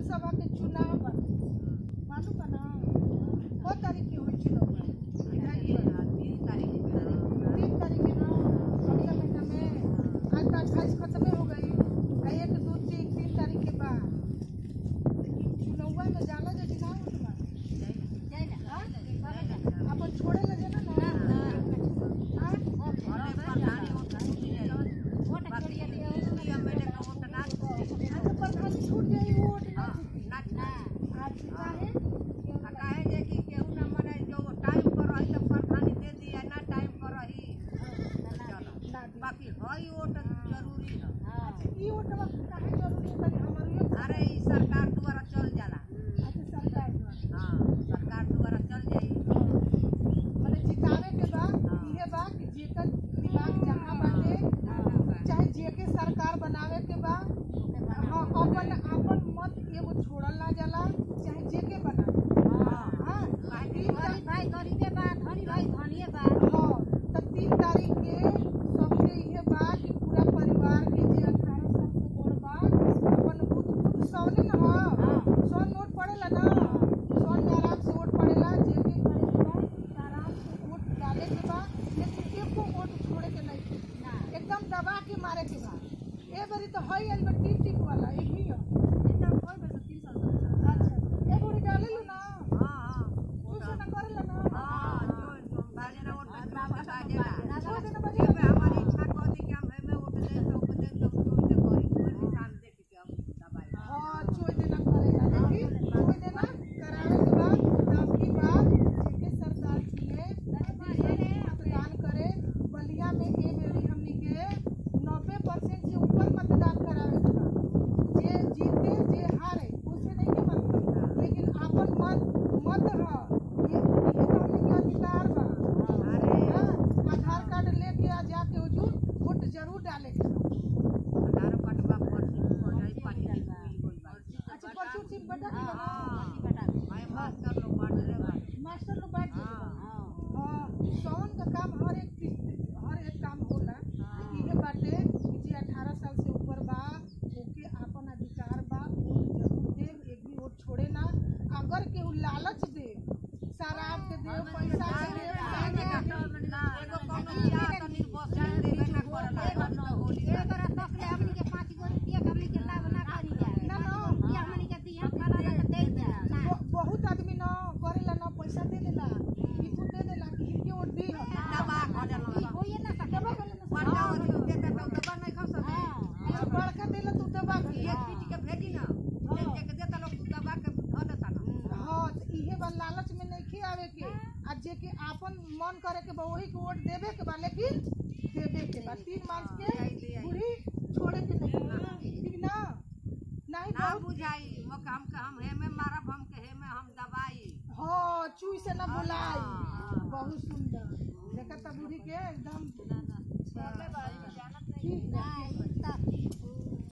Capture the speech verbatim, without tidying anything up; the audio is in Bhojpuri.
सभा के चुनाव बाटे, मालूम बा ना? को तारीख के होई चुनाव बा? तीन तारीख के ना अगला महीना में। आज तो अट्ठाईस खत्म हो गई, एक दो तीन तीन तारीख के बाद चुनाव में जाला जो चुनाव होता अपन छोड़े लगे ना ना प्रधान छूट जाई वोट ना आज काहे काहे जे कि केहू ना मने जो टाइम पर रही तो प्रधानी दे दिया ना टाइम पर रही बाकी हई वोट जरूरी है। ई वोट काहे जरूरी है? हमारे अरे ई सरकार द्वारा चल जाला। अच्छा सरकार द्वारा हां सरकार द्वारा चल जाई माने जितावे के बा इहे बा कि जेकर दिमाग जहां बाटे चाहे जेके सरकार बनावे के बा हां अपन अपन मत एगो छोड़ल ना जाला चाहे जेके बनावे। हां हां गरीब भाई गरीबे बा धनी भाई धनिए बा। हां त तीन तारीख के सबके इहे बा कि पूरा परिवार के जे अठारह साल से बड़ बा अपन खुद खुद सौने ना हां सौ नोट पड़ेला ना सौ में आराम से वोट पड़ेला जेके करे के बा आराम से वोट डाले के बा लेकिन एको वोट छोड़े के नहीं ना एकदम दबा के मारे के बा। ए बरी तो हई एल टिप टिप वाला एक ही है एकदम कोई बस तीन साल से अच्छा एक गोली डाले लो ना। हां हां कुछ ना करेला ना हां जो जो बाजे ना वोट बता देला छोड़ देना बजे में हमारी इच्छा को दी कि हम में वोट दे तो दे तो कोई दे कोई निशान देख के हम दबाई। हां छोड़ देना करेला लेकिन छोड़ देना करावे के बाद दस की बात जेके सरकार चुने मतदान करे बलिया में ए मेरी हमनी के नब्बे परसेंट से ऊपर मतदान करावे के बा। जे जीते जे हारे उसे नहीं के मतलब लेकिन अपन मत मत ह ये ये तो हमनी के अधिकार बा। अरे आधार कार्ड लेके आ जाके हुजूर वोट जरूर डाले के बा। आधार कार्ड बा पर जाई पानी कोई बात। अच्छा परचू चिप बटा के हां भाई मास्टर लोग बांट ले भाई मास्टर लोग बांट दे। हां हां सौन का काम हर एक हर एक काम होला इहे बाटे कि जे अठारह साल से ऊपर बा ओके आपन अधिकार बा वोट जरूर दे एक भी वोट छोड़े ना। अगर केहू लालच दे शराब के दे पैसा के दे एगो कमिया त निर्भर देबे ना करला तो होली एकर तकले हमनी के पांच गो रुपया हमनी के लाभ ना करी जाए ना ना या हमनी के दिया खाना ना दे दे ना बहुत आदमी ना करेला ना पैसा दे देला कि तू दे देला कि के वोट दी दबा खडेला होइए ना सकबा करले पटा देते तो दबा नहीं खा सकते हां बड़का देला तू दबा एक पीट के भेजी ना जे के देता लोग दबा के धो देता ना। हां त इहे बा लालच में नहीं आवे के आ जे के आपन मन करे के बा वही के वोट देबे के बा लेकिन देबे के बा तीन मार्च के बुढ़ी छोड़े के नहीं ठीक ना नहीं ना बुझाई मौका हम हम हे में मारब हम के हे में हम दबाई। हां चुई से ना बुलाई बहुत सुंदर देखा त बुढ़ी के एकदम ठीक है।